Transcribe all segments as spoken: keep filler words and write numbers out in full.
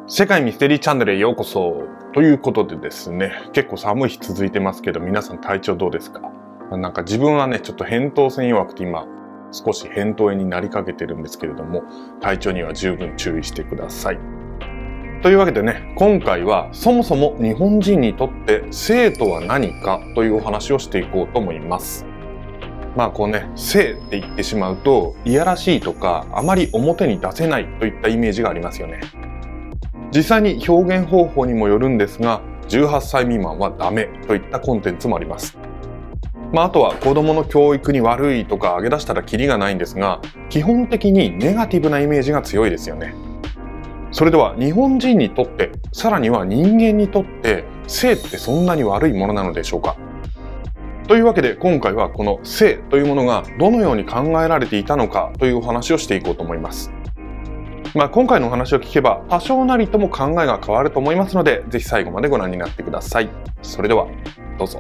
世界ミステリーチャンネルへようこそということでですね、結構寒い日続いてますけど、皆さん体調どうですか？なんか自分はね、ちょっと扁桃腺弱くて今少し扁桃炎になりかけてるんですけれども、体調には十分注意してください。というわけでね、今回はそもそも日本人にとって性とは何かというお話をしていこうと思います。まあこうね、性って言ってしまうといやらしいとかあまり表に出せないといったイメージがありますよね。実際に表現方法にもよるんですが、じゅうはっさい未満はダメといったコンテンツもあります。まあ、あとは子供の教育に悪いとか挙げ出したらキリがないんですが、基本的にネガティブなイメージが強いですよね。それでは日本人にとって、さらには人間にとって性ってそんなに悪いものなのでしょうか？というわけで今回はこの性というものがどのように考えられていたのかというお話をしていこうと思います。まあ今回のお話を聞けば多少なりとも考えが変わると思いますので、ぜひ最後までご覧になってください。それではどうぞ。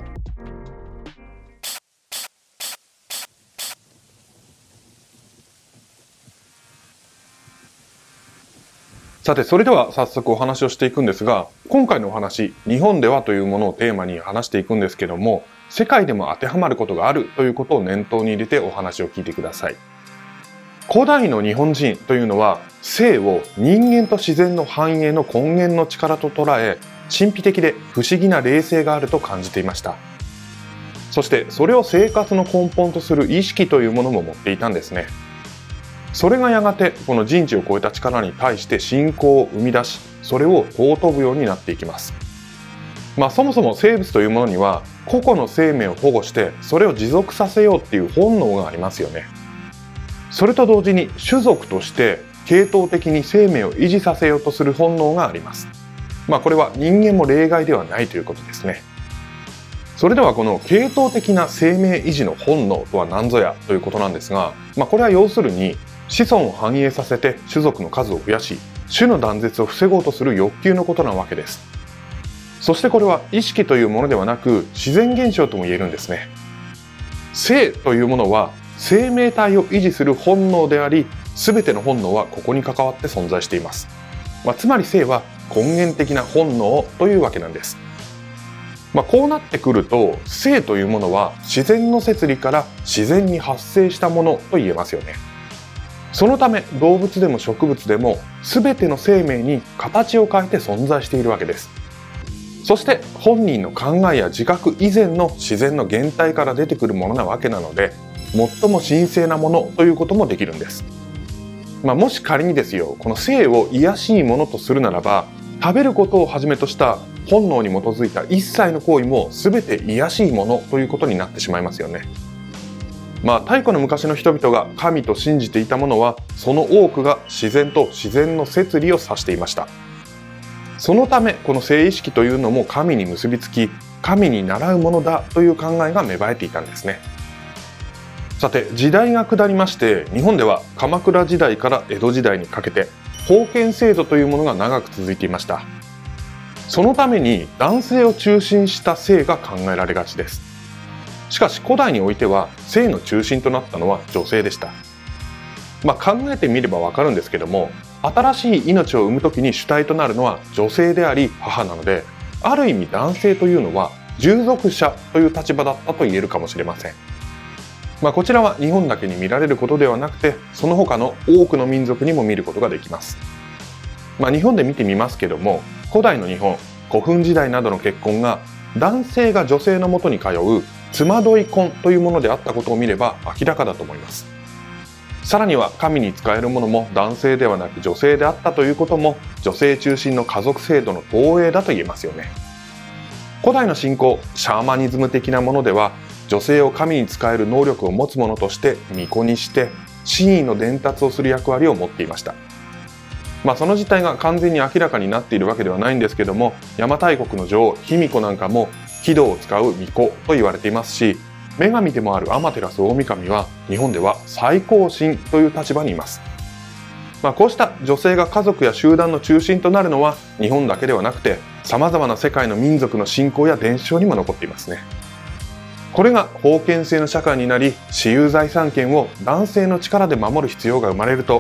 さて、それでは早速お話をしていくんですが、今回のお話、日本ではというものをテーマに話していくんですけども、世界でも当てはまることがあるということを念頭に入れてお話を聞いてください。古代の日本人というのは性を人間と自然の繁栄の根源の力と捉え、神秘的で不思議な霊性があると感じていました。そしてそれを生活の根本とする意識というものも持っていたんですね。それがやがてこの人知を超えた力に対して信仰を生み出し、それを尊ぶようになっていきます。まあそもそも生物というものには個々の生命を保護してそれを持続させようっていう本能がありますよね。それと同時に種族として系統的に生命を維持させようとする本能があります。まあこれは人間も例外ではないということですね。それではこの系統的な生命維持の本能とは何ぞやということなんですが、まあこれは要するに子孫を繁栄させて種族の数を増やし、種の断絶を防ごうとする欲求のことなわけです。そしてこれは意識というものではなく自然現象とも言えるんですね。性というものは生命体を維持する本能であり、全ての本能はここに関わって存在しています。まあ、つまり性は根源的な本能というわけなんです。まあ、こうなってくると、性というものは自然の摂理から自然に発生したものと言えますよね。そのため動物でも植物でも全ての生命に形を変えて存在しているわけです。そして本人の考えや自覚以前の自然の現体から出てくるものなわけなので、最も神聖なものということもできるんです。まあ、もし仮にですよ、この性を卑しいものとするならば、食べることをはじめとした本能に基づいた一切の行為も全て卑しいものということになってしまいますよね。まあ太古の昔の人々が神と信じていたものは、その多くが自然と自然の摂理を指していました。そのためこの性意識というのも神に結びつき、神に倣うものだという考えが芽生えていたんですね。さて、時代が下りまして、日本では鎌倉時代から江戸時代にかけて封建制度というものが長く続いていました。そのために男性を中心した性が考えられがちです。しかし古代においては性の中心となったのは女性でした。まあ考えてみればわかるんですけども、新しい命を産む時に主体となるのは女性であり母なので、ある意味男性というのは従属者という立場だったと言えるかもしれません。まあこちらは日本だけに見られることではなくて、その他の多くの民族にも見ることができます。まあ日本で見てみますけども、古代の日本、古墳時代などの結婚が男性が女性のもとに通う妻恋婚というものであったことを見れば明らかだと思います。さらには神に仕えるものも男性ではなく女性であったということも、女性中心の家族制度の投影だと言えますよね。古代の信仰、シャーマニズム的なものでは、女性を神に仕える能力を持つ者として巫女にして真意の伝達をする役割を持っていました。まあその実態が完全に明らかになっているわけではないんですけども、邪馬台国の女王卑弥呼なんかも鬼道を使う巫女と言われていますし、女神でもある天照大神は日本では最高神という立場にいます。まあこうした女性が家族や集団の中心となるのは日本だけではなくて、様々な世界の民族の信仰や伝承にも残っていますね。これが封建制の社会になり、私有財産権を男性の力で守る必要が生まれると、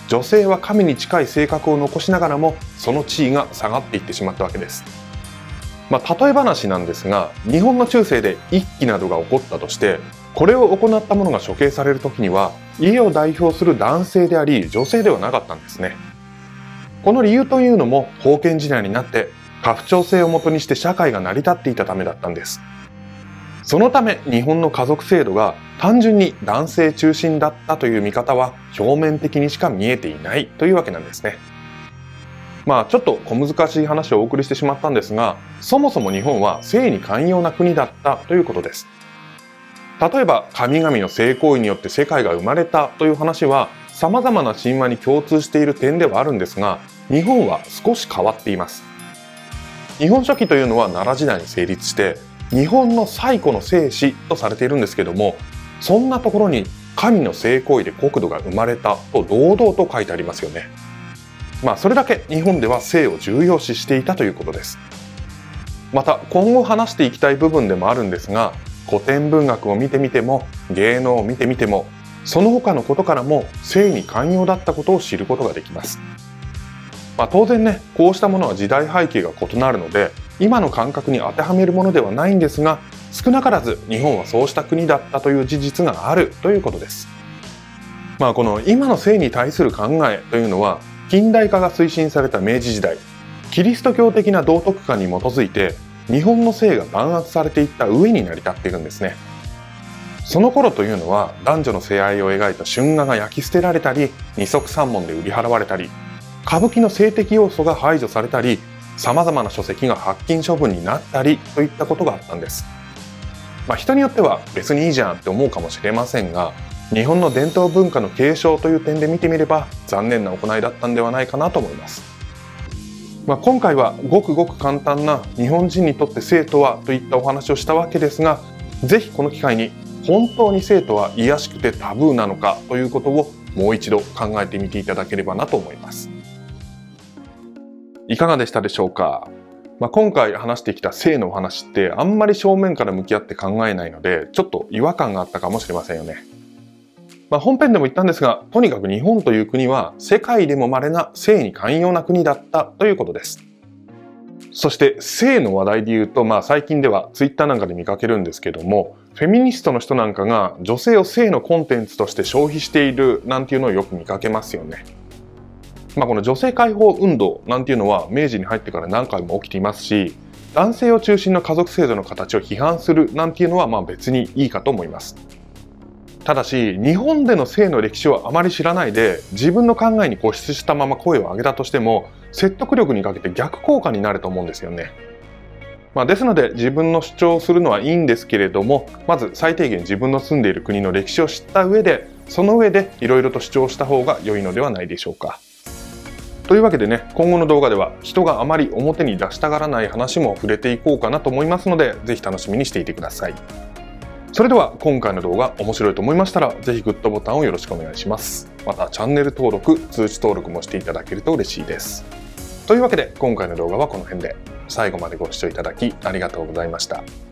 女性は神に近い性格を残しながらもその地位が下がっていってしまったわけです。まあ、例え話なんですが、日本の中世で一揆などが起こったとして、これを行った者が処刑される時には家を代表する男性であり女性ではなかったんですね。この理由というのも封建時代になって家父長制をもとにして社会が成り立っていたためだったんです。そのため日本の家族制度が単純に男性中心だったという見方は表面的にしか見えていないというわけなんですね。まあちょっと小難しい話をお送りしてしまったんですが、そもそも日本は性に寛容な国だったということです。例えば神々の性行為によって世界が生まれたという話は様々な神話に共通している点ではあるんですが、日本は少し変わっています。日本書紀というのは奈良時代に成立して日本の最古の聖史とされているんですけども、そんなところに神の性行為で国土が生まれたと堂々と書いてありますよね。まあそれだけ日本では性を重要視していたということです。また今後話していきたい部分でもあるんですが、古典文学を見てみても芸能を見てみてもその他のことからも性に寛容だったことを知ることができます。まあ当然ね、こうしたものは時代背景が異なるので今の感覚に当てはめるものではないんですが、少なからず日本はそうした国だったという事実があるということです。まあこの今の性に対する考えというのは近代化が推進された明治時代、キリスト教的な道徳観に基づいて日本の性が弾圧されていった上に成り立っているんですね。その頃というのは男女の性愛を描いた春画が焼き捨てられたり、二足三門で売り払われたり、歌舞伎の性的要素が排除されたり、様々な書籍が発禁処分になったりといったことがあったんです。まあ人によっては別にいいじゃんって思うかもしれませんが、日本の伝統文化の継承という点で見てみれば残念な行いだったんではないかなと思います。まあ、今回はごくごく簡単な日本人にとって性とはといったお話をしたわけですが、ぜひこの機会に本当に性とは卑しくてタブーなのかということをもう一度考えてみていただければなと思います。いかがでしたでしょうか。まあ、今回話してきた性のお話ってあんまり正面から向き合って考えないのでちょっと違和感があったかもしれませんよね。まあ、本編でも言ったんですが、とにかく日本という国は世界でも稀な性に寛容な国だったということです。そして性の話題で言うと、まあ最近ではツイッターなんかで見かけるんですけども、フェミニストの人なんかが女性を性のコンテンツとして消費しているなんていうのをよく見かけますよね。まあこの女性解放運動なんていうのは明治に入ってから何回も起きていますし、男性を中心の家族制度の形を批判するなんていうのはまあ別にいいかと思います。ただし日本での性の歴史をあまり知らないで自分の考えに固執したまま声を上げたとしても説得力にかけて逆効果になると思うんですよね。まあ、ですので自分の主張をするのはいいんですけれども、まず最低限自分の住んでいる国の歴史を知った上でその上でいろいろと主張した方が良いのではないでしょうか。というわけでね、今後の動画では人があまり表に出したがらない話も触れていこうかなと思いますので、ぜひ楽しみにしていてください。それでは今回の動画面白いと思いましたら、ぜひグッドボタンをよろしくお願いします。またチャンネル登録、通知登録もしていただけると嬉しいです。というわけで今回の動画はこの辺で。最後までご視聴いただきありがとうございました。